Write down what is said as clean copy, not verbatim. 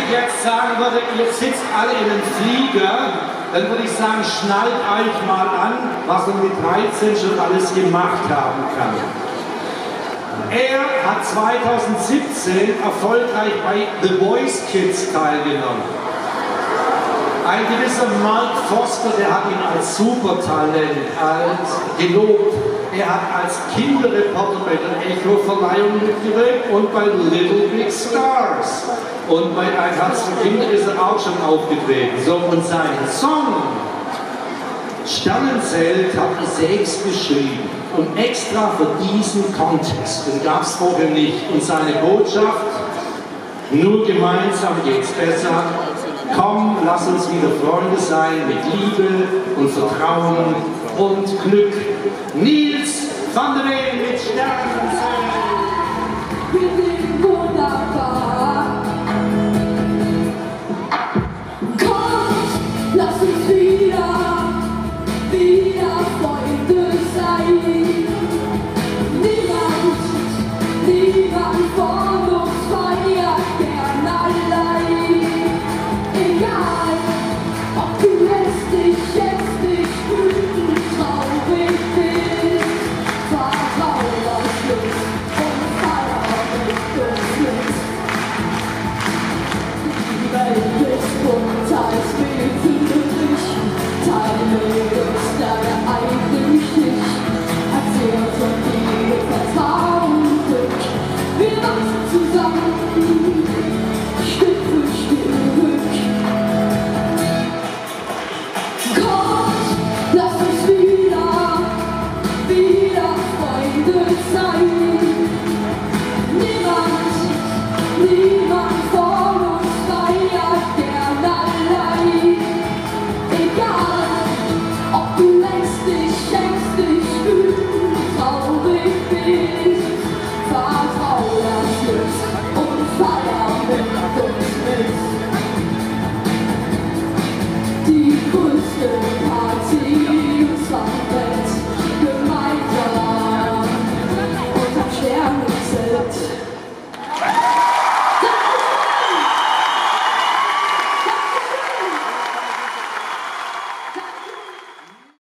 ich jetzt sagen würde, ihr sitzt alle in einem Flieger, dann würde ich sagen, schnallt euch mal an, was man mit 13 schon alles gemacht haben kann. Er hat 2017 erfolgreich bei The Voice Kids teilgenommen. Ein gewisser Mark Foster, der hat ihn als Supertalent gelobt. Er hat als Kinderreporter bei der Echo-Verleihung mitgewirkt und bei Little Big Stars. Und bei Ein Herz für Kinder ist er auch schon aufgetreten. So, und seinen Song Sternenzelt hat er selbst geschrieben. Und extra für diesen Contest, den gab es vorher nicht. Und seine Botschaft, nur gemeinsam geht's besser. Komm, lass uns wieder Freunde sein mit Liebe und Vertrauen und Glück. Nils van der Ween mit Sternenzelt. Wir sind wunderbar. Komm, lass uns wieder Freunde sein. Niemand von uns feiert gern allein. Egal, ob du lässt dich jetzt nicht wütend, traurig bist, vertrau auf Glück und feier mit uns mit. Die Welt ist bunt als Bild für dich, teile es deine eigene Geschichte, erzähl von dir, Vertrauen und Glück, wir wachsen zusammen, Stück für Stück. Lass uns wieder Freunde sein. Niemand von uns feiert gern allein. Egal, ob du längst dich, schämst dich, wütend, traurig bist, vertrau das Glück und feier mit uns mit. Die größte